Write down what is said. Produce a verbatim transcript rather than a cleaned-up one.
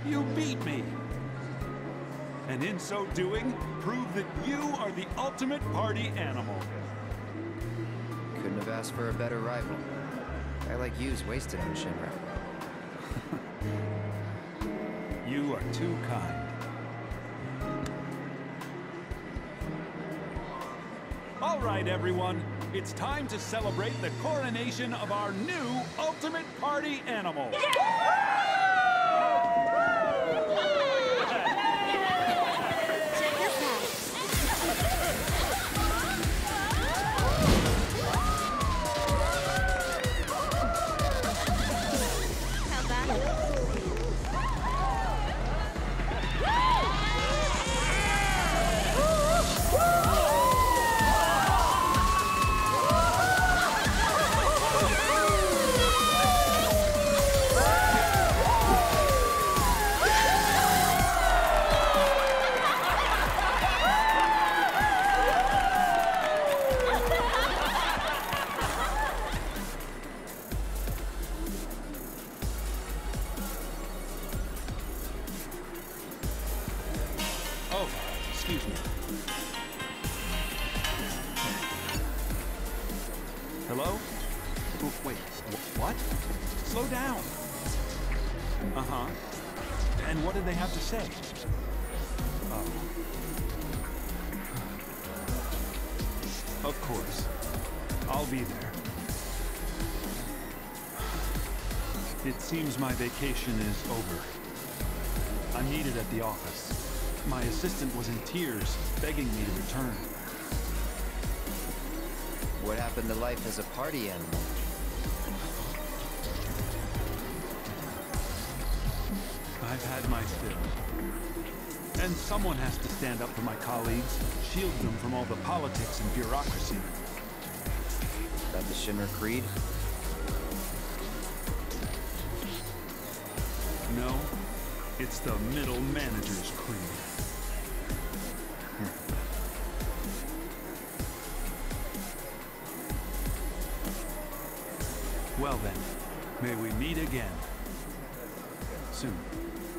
You beat me. And in so doing, prove that you are the ultimate party animal. Couldn't have asked for a better rival. I like you's wasted on Shinra. You are too kind. All right, everyone. It's time to celebrate the coronation of our new ultimate party animal. Oh, excuse me. Hello? Oh, wait, wh- what? Slow down. Uh-huh. And what did they have to say? Oh. Of course. I'll be there. It seems my vacation is over. I'm needed at the office. My assistant was in tears, begging me to return. What happened to life as a party animal? I've had my fill. And someone has to stand up for my colleagues, shield them from all the politics and bureaucracy. That the Shinra Creed? No, it's the middle manager's creed. Well then, may we meet again. Soon.